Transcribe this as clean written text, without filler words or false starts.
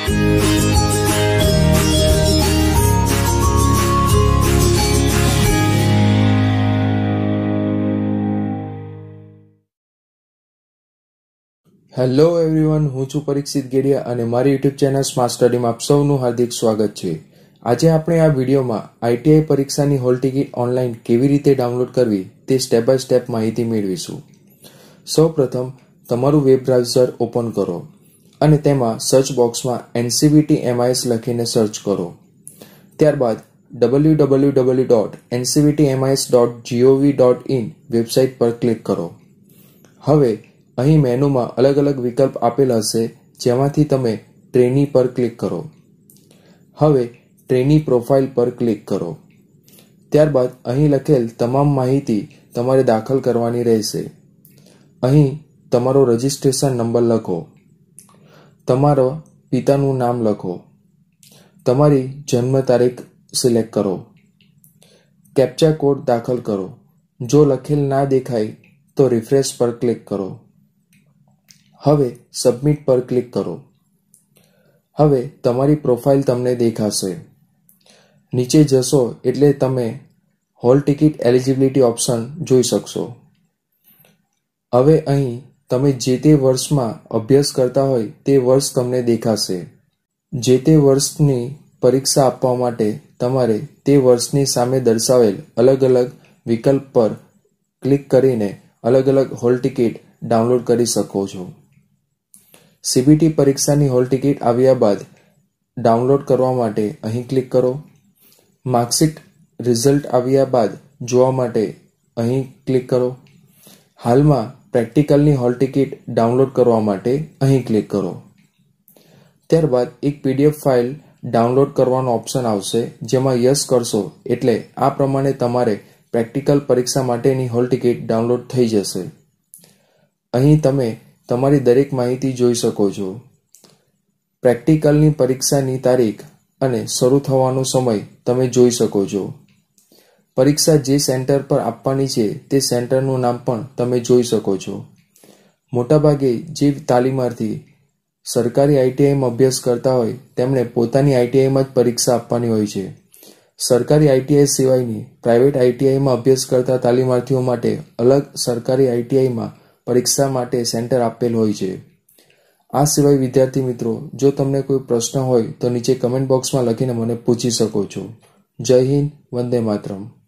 Hello everyone, હું છું પરીક્ષિત ગેડિયા અને મારી યુટ્યુબ ચેનલ સ્માર્ટ સ્ટડીમાં આપ સૌનું હાર્દિક સ્વાગત છે। આજે આપણે આ વિડીયોમાં આઈટીઆઈ પરીક્ષાની હોલ ટિકિટ ઓનલાઈન કેવી રીતે ડાઉનલોડ કરવી તે સ્ટેપ બાય સ્ટેપ માહિતી મેળવીશું। સૌપ્રથમ તમારું વેબ બ્રાઉઝર ઓપન કરો અને તેમાં સર્ચ બોક્સમાં NCVT-MIS લખીને સર્ચ કરો। ત્યારબાદ www.ncvtmis.gov.in વેબસાઇટ પર ક્લિક કરો। હવે અહીં મેનુમાં અલગ અલગ વિકલ્પ આપેલ હશે, જેમાંથી તમે ટ્રેની પર ક્લિક કરો। હવે ટ્રેની પ્રોફાઇલ પર ક્લિક કરો। ત્યારબાદ અહીં લખેલ તમામ માહિતી તમારે દાખલ કરવાની રહેશે। અહીં તમારો રજિસ્ટ્રેશન નંબર લખો, તમારા પિતાનું નામ લખો, તમારી જન્મ તારીખ સિલેક્ટ કરો, કેપ્ચા કોડ દાખલ કરો। જો લખેલ ના દેખાય તો રિફ્રેશ પર ક્લિક કરો। હવે સબમિટ પર ક્લિક કરો। હવે તમારી પ્રોફાઇલ તમને દેખાશે। નીચે જશો એટલે તમે હોલ ટિકિટ એલિજિબિલિટી ઓપ્શન જોઈ શકશો। હવે અહીં તમે જે તે વર્ષમાં અભ્યાસ કરતા હોય તે વર્ષ તમને દેખાશે। જે તે વર્ષની પરીક્ષા આપવા માટે તમારે તે વર્ષની સામે દર્શાવેલ અલગ અલગ વિકલ્પ પર ક્લિક કરીને અલગ અલગ હોલ ટિકિટ ડાઉનલોડ કરી શકો છો। સીબીટી પરીક્ષાની હોલ ટિકિટ આવ્યા બાદ ડાઉનલોડ કરવા માટે અહીં ક્લિક કરો। માર્કશીટ રિઝલ્ટ આવ્યા બાદ જોવા માટે અહીં ક્લિક કરો। હાલમાં પ્રેક્ટિકલની હોલ ટિકિટ ડાઉનલોડ કરવા માટે અહીં ક્લિક કરો। ત્યારબાદ એક PDF ફાઇલ ડાઉનલોડ કરવાનો ઓપ્શન આવશે, જેમાં યસ કરશો એટલે આ પ્રમાણે તમારે પ્રેક્ટિકલ પરીક્ષા માટેની હોલ ટિકિટ ડાઉનલોડ થઈ જશે। અહીં તમે તમારી દરેક માહિતી જોઈ શકો છો। પ્રેક્ટિકલની પરીક્ષાની તારીખ અને શરૂ થવાનો સમય તમે જોઈ શકો છો। પરીક્ષા જે સેન્ટર પર આપવાની છે તે સેન્ટરનું નામ પણ તમે જોઈ શકો છો। મોટાભાગે જે તાલીમાર્થી સરકારી આઈટીઆઈમાં અભ્યાસ કરતા હોય તેમણે પોતાની આઈટીઆઈમાં જ પરીક્ષા આપવાની હોય છે। સરકારી આઈટીઆઈ સિવાયની પ્રાઇવેટ આઈટીઆઈમાં અભ્યાસ કરતા તાલીમાર્થીઓ માટે અલગ સરકારી આઈટીઆઈમાં પરીક્ષા માટે સેન્ટર આપેલ હોય છે। આ સિવાય વિદ્યાર્થી મિત્રો, જો તમને કોઈ પ્રશ્ન હોય તો નીચે કમેન્ટ બોક્સમાં લખીને મને પૂછી શકો છો। જય હિન્દ, વંદે માતરમ।